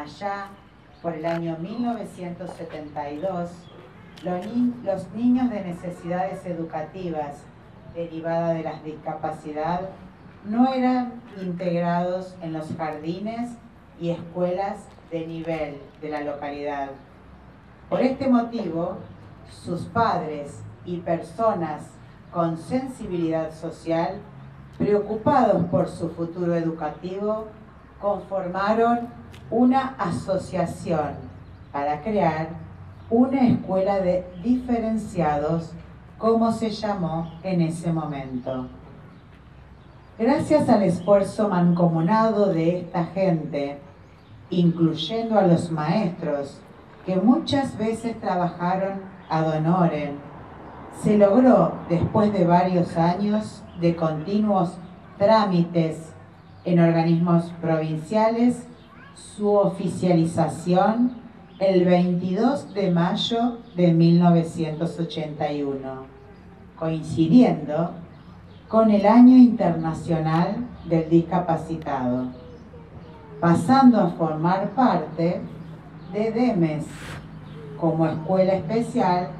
Allá por el año 1972, los niños de necesidades educativas derivadas de la discapacidad no eran integrados en los jardines y escuelas de nivel de la localidad. Por este motivo, sus padres y personas con sensibilidad social, preocupados por su futuro educativo, conformaron una asociación para crear una escuela de diferenciados, como se llamó en ese momento. Gracias al esfuerzo mancomunado de esta gente, incluyendo a los maestros, que muchas veces trabajaron ad honorem, se logró, después de varios años de continuos trámites en organismos provinciales, su oficialización el 22 de mayo de 1981, coincidiendo con el Año Internacional del Discapacitado, pasando a formar parte de DEMES como escuela especial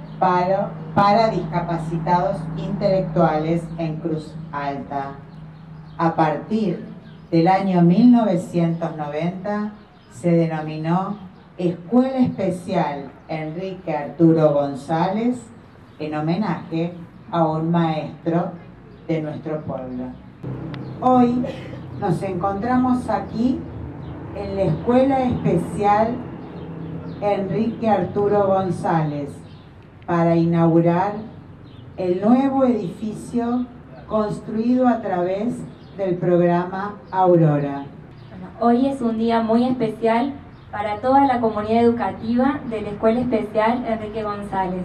para discapacitados intelectuales en Cruz Alta. A partir del año 1990 se denominó Escuela Especial Enrique Arturo González, en homenaje a un maestro de nuestro pueblo. Hoy nos encontramos aquí en la Escuela Especial Enrique Arturo González para inaugurar el nuevo edificio construido a través del programa Aurora. Hoy es un día muy especial para toda la comunidad educativa de la Escuela Especial Enrique González.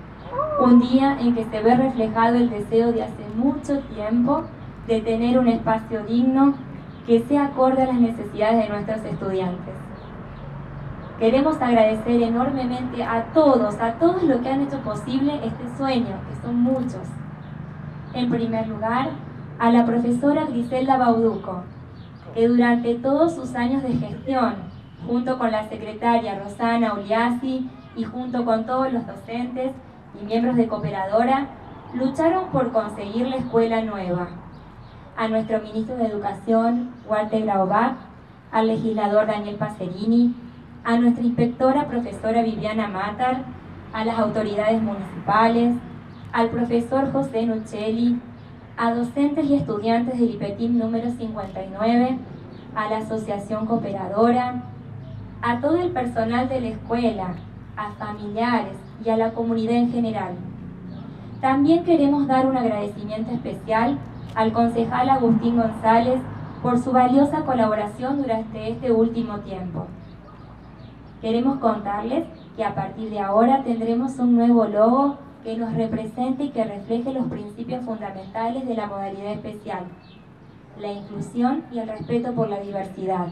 Un día en que se ve reflejado el deseo de hace mucho tiempo de tener un espacio digno que sea acorde a las necesidades de nuestros estudiantes. Queremos agradecer enormemente a todos los que han hecho posible este sueño, que son muchos. En primer lugar, a la profesora Griselda Bauduco, que durante todos sus años de gestión, junto con la secretaria Rosana Uliassi y junto con todos los docentes y miembros de Cooperadora, lucharon por conseguir la escuela nueva. A nuestro ministro de Educación, Walter Graubach, al legislador Daniel Pacerini, a nuestra inspectora profesora Viviana Matar, a las autoridades municipales, al profesor José Nuccelli, a docentes y estudiantes del IPETIM número 59, a la Asociación Cooperadora, a todo el personal de la escuela, a familiares y a la comunidad en general. También queremos dar un agradecimiento especial al concejal Agustín González por su valiosa colaboración durante este último tiempo. Queremos contarles que a partir de ahora tendremos un nuevo logo que nos represente y que refleje los principios fundamentales de la modalidad especial, la inclusión y el respeto por la diversidad.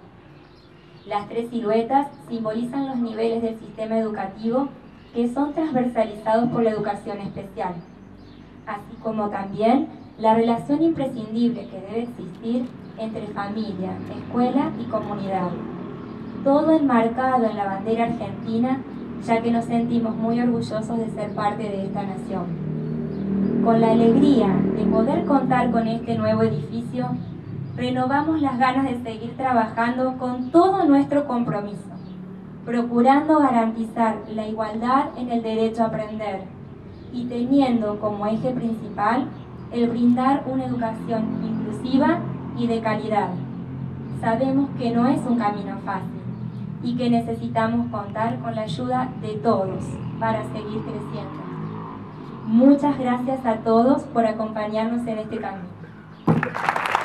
Las tres siluetas simbolizan los niveles del sistema educativo que son transversalizados por la educación especial, así como también la relación imprescindible que debe existir entre familia, escuela y comunidad. Todo enmarcado en la bandera argentina, ya que nos sentimos muy orgullosos de ser parte de esta nación. Con la alegría de poder contar con este nuevo edificio, renovamos las ganas de seguir trabajando con todo nuestro compromiso, procurando garantizar la igualdad en el derecho a aprender y teniendo como eje principal el brindar una educación inclusiva y de calidad. Sabemos que no es un camino fácil y que necesitamos contar con la ayuda de todos para seguir creciendo. Muchas gracias a todos por acompañarnos en este camino.